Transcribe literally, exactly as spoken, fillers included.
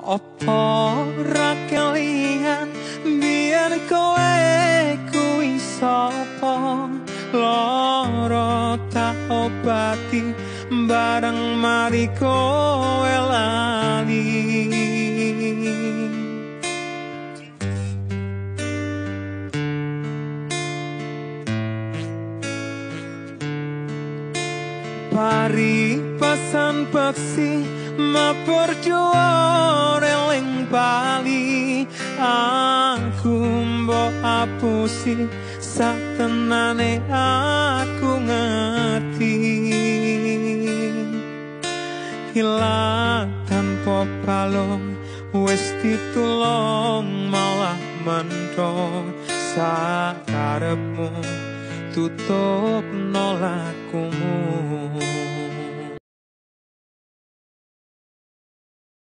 Opo ra kalian biyen kowe kuwi sapa, loro tak obati bareng mari kowe lali. Pari pasan peksi mapur juara eling bali, aku mbok apusi satenane aku ngerti. Hilang tanpa balong wis ditulung malah mendong, sakarepmu tutup nolakmu.